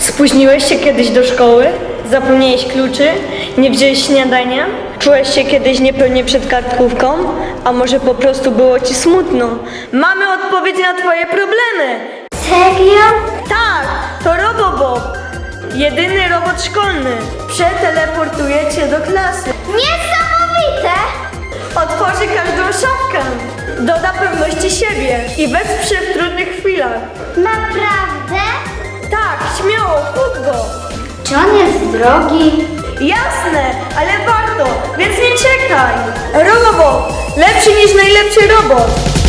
Spóźniłeś się kiedyś do szkoły? Zapomniałeś kluczy? Nie wziąłeś śniadania? Czułeś się kiedyś niepewnie przed kartkówką? A może po prostu było ci smutno? Mamy odpowiedź na twoje problemy! Serio? Tak, to RoboBob. Jedyny robot szkolny. Przeteleportuje cię do klasy. Niesamowite! Otworzy każdą szafkę. Doda pewności siebie i wesprze w trudnych chwilach. Naprawdę? Tak, śmiało, kup go. Czy on jest drogi? Jasne, ale warto, więc nie czekaj. RoboBob, lepszy niż najlepszy robot.